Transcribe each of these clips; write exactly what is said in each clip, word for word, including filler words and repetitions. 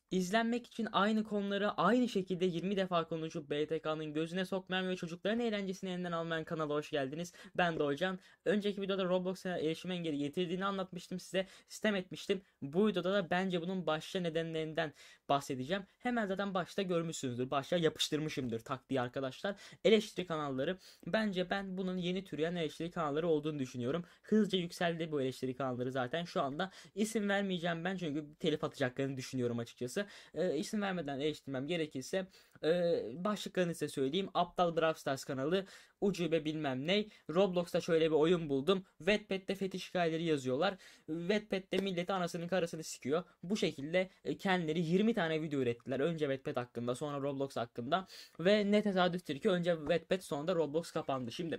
İzlenmek için aynı konuları aynı şekilde yirmi defa konuşup B T K'nın gözüne sokmayan ve çocukların eğlencesini elinden almayan kanala hoş geldiniz. Ben Doğucan. Önceki videoda Roblox'a erişim engeli getirdiğini anlatmıştım size. Sistem etmiştim. Bu videoda da bence bunun başta nedenlerinden bahsedeceğim. Hemen zaten başta görmüşsünüzdür. Başta yapıştırmışımdır taktiği arkadaşlar. Eleştiri kanalları. Bence ben bunun yeni türeyen eleştiri kanalları olduğunu düşünüyorum. Hızlıca yükseldi bu eleştiri kanalları zaten şu anda. İsim vermeyeceğim ben çünkü telif atacaklarını düşünüyorum açıkçası. E, isim vermeden eleştirmem gerekirse e, başlıklarını size söyleyeyim. Aptal Brawl Stars kanalı, ucube bilmem ne. Roblox'ta şöyle bir oyun buldum. Wattpad'de fetiş hikayeleri yazıyorlar. Wattpad'de milleti anasının karısını sikiyor. Bu şekilde e, kendileri yirmi tane video ürettiler. Önce Wattpad hakkında, sonra Roblox hakkında. Ve ne tesadüftür ki önce Wattpad, sonra da Roblox kapandı. Şimdi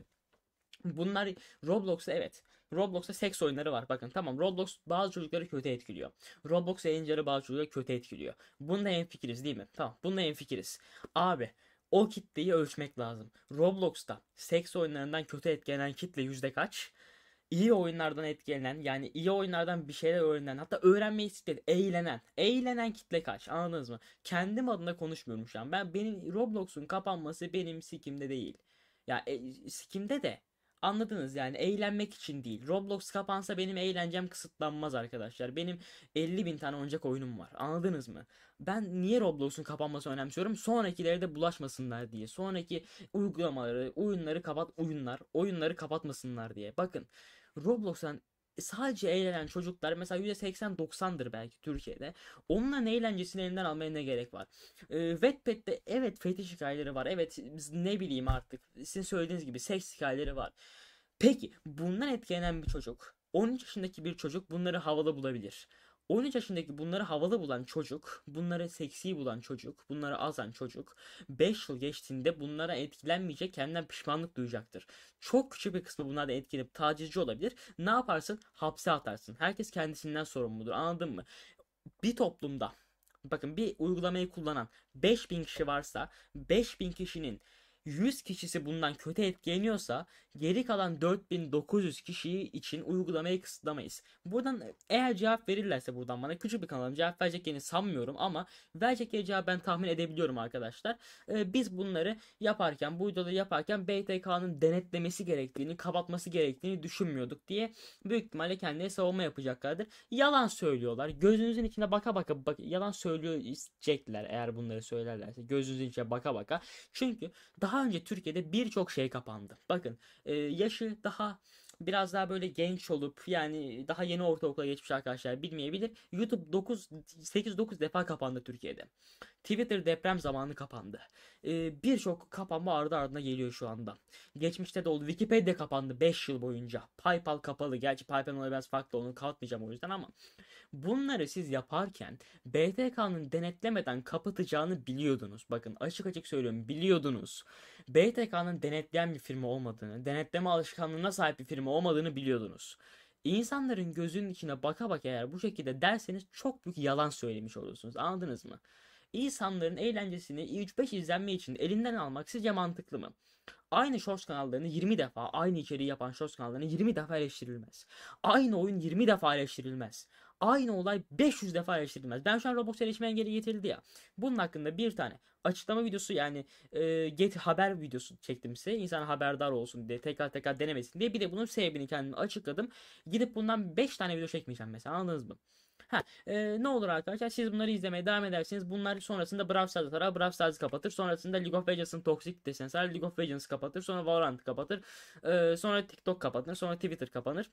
bunlar Roblox'ta, evet. Roblox'ta seks oyunları var. Bakın tamam, Roblox bazı çocukları kötü etkiliyor. Roblox yayıncıları bazı çocukları kötü etkiliyor. Bunda hemfikiriz değil mi? Tamam, bunda hemfikiriz. Abi, o kitleyi ölçmek lazım. Roblox'ta seks oyunlarından kötü etkilenen kitle yüzde kaç? İyi oyunlardan etkilenen, yani iyi oyunlardan bir şeyler öğrenen, hatta öğrenmeyi istedi, eğlenen, eğlenen kitle kaç? Anladınız mı? Kendim adına konuşmuyorum şu an. Ben, benim Roblox'un kapanması benim sikimde değil. Ya e, sikimde de, anladınız yani, eğlenmek için değil. Roblox kapansa benim eğlencem kısıtlanmaz arkadaşlar. Benim elli bin tane oyuncak oyunum var. Anladınız mı? Ben niye Roblox'un kapanması önemsiyorum? Sonrakileri de bulaşmasınlar diye. Sonraki uygulamaları, oyunları kapat, oyunlar, oyunları kapatmasınlar diye. Bakın, Roblox'tan sadece eğlenen çocuklar mesela yüzde seksen doksandır belki Türkiye'de. Onların eğlencesini elinden almaya ne gerek var? Ee, Wattpad'de evet fetiş hikayeleri var. Evet, ne bileyim artık. Sizin söylediğiniz gibi seks hikayeleri var. Peki bundan etkilenen bir çocuk, on üç yaşındaki bir çocuk bunları havalı bulabilir. on üç yaşındaki bunları havalı bulan çocuk, bunları seksi bulan çocuk, bunları azan çocuk beş yıl geçtiğinde bunlara etkilenmeyecek, kendinden pişmanlık duyacaktır. Çok küçük bir kısmı bunlardan etkilenip tacizci olabilir. Ne yaparsın? Hapse atarsın. Herkes kendisinden sorumludur. Anladın mı? Bir toplumda, bakın, bir uygulamayı kullanan beş bin kişi varsa, beş bin kişinin yüz kişisi bundan kötü etkileniyorsa, geri kalan dört bin dokuz yüz kişi için uygulamayı kısıtlamayız. Buradan eğer cevap verirlerse, buradan bana, küçük bir kanalım, cevap vereceklerini sanmıyorum ama verecekleri cevabı ben tahmin edebiliyorum arkadaşlar. Ee, biz bunları yaparken, bu videoları yaparken B T K'nın denetlemesi gerektiğini, kapatması gerektiğini düşünmüyorduk diye büyük ihtimalle kendileri savunma yapacaklardır. Yalan söylüyorlar. Gözünüzün içine baka baka bak, yalan söyleyecekler eğer bunları söylerlerse. Gözünüzün içine baka baka. Çünkü daha önce Türkiye'de birçok şey kapandı. Bakın, e, yaşı daha biraz daha böyle genç olup, yani daha yeni ortaokula geçmiş arkadaşlar bilmeyebilir. YouTube dokuz sekiz dokuz defa kapandı Türkiye'de. Twitter deprem zamanı kapandı. Ee, Birçok kapanma ardı ardına geliyor şu anda. Geçmişte de oldu. Wikipedia kapandı beş yıl boyunca. PayPal kapalı. Gerçi PayPal'ın olayı biraz farklı. Onu kapatmayacağım o yüzden ama bunları siz yaparken B T K'nın denetlemeden kapatacağını biliyordunuz. Bakın, açık açık söylüyorum, biliyordunuz. B T K'nın denetleyen bir firma olmadığını, denetleme alışkanlığına sahip bir firma olmadığını biliyordunuz. İnsanların gözünün içine baka baka eğer bu şekilde derseniz çok büyük yalan söylemiş olursunuz. Anladınız mı? İnsanların eğlencesini üç beş izlenme için elinden almak sizce mantıklı mı? Aynı Shorts kanallarını yirmi defa, aynı içeriği yapan Shorts kanallarını yirmi defa eleştirilmez. Aynı oyun yirmi defa eleştirilmez. Aynı olay beş yüz defa eleştirilmez. Ben şu an Roblox erişime engeli getirildi ya. Bunun hakkında bir tane açıklama videosu, yani e, get haber videosu çektim size. İnsan haberdar olsun diye, tekrar tekrar denemesin diye. Bir de bunun sebebini kendim açıkladım. Gidip bundan beş tane video çekmeyeceğim mesela, anladınız mı? Ha, e, ne olur arkadaşlar, siz bunları izlemeye devam edersiniz. Bunlar sonrasında Brawl Stars atar, Brawl Stars'ı kapatır. Sonrasında League of Legends'ın toksik deseni sarar, League of Legends kapatır. Sonra Valorant'ı kapatır. E, sonra TikTok kapatır. Sonra Twitter kapanır.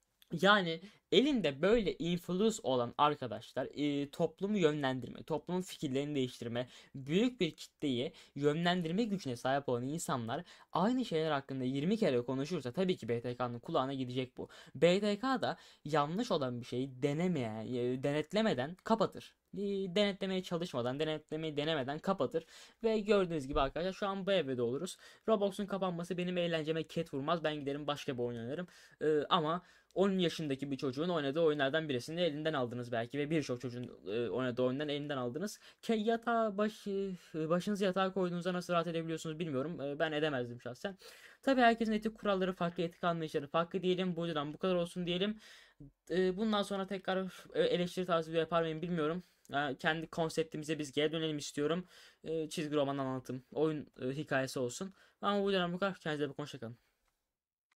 Yani elinde böyle influence olan arkadaşlar, e, toplumu yönlendirme, toplumun fikirlerini değiştirme, büyük bir kitleyi yönlendirme gücüne sahip olan insanlar aynı şeyler hakkında yirmi kere konuşursa tabii ki B T K'nın kulağına gidecek bu. B T K da yanlış olan bir şeyi denemeye, e, denetlemeden kapatır. E, Denetlemeye çalışmadan, denetlemeyi denemeden kapatır. Ve gördüğünüz gibi arkadaşlar, şu an bu evrede oluruz. Roblox'un kapanması benim eğlenceme ket vurmaz. Ben giderim başka bir oyun oynarım. E, ama on yaşındaki bir çocuğun oynadığı oyunlardan birisini elinden aldınız belki ve birçok çocuğun e, oynadığı oyundan elinden aldınız. Ke yatağa baş, e, başınızı yatağa koyduğunuzda nasıl rahat edebiliyorsunuz bilmiyorum. E, ben edemezdim şahsen. Tabii herkesin etik kuralları farklı, etik anlayışları farklı diyelim. Bu yüzden bu kadar olsun diyelim. E, bundan sonra tekrar e, eleştiri tarzı yapar mıyım bilmiyorum. E, kendi konseptimize biz geri dönelim istiyorum. E, çizgi roman anlatım, oyun e, hikayesi olsun. Ama bu dönem bu kadar. Kendinize bakın. Hoşça kalın.